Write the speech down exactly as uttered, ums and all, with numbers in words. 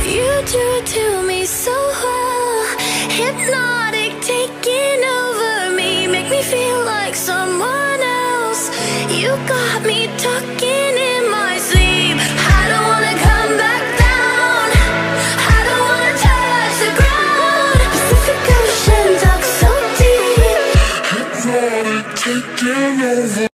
You do it to me so well, hypnotic, taking over me, make me feel like someone else. You got me talking in my sleep. I don't wanna come back down, I don't wanna touch the ground. Pacific Ocean, talk so deep, hypnotic, taking over.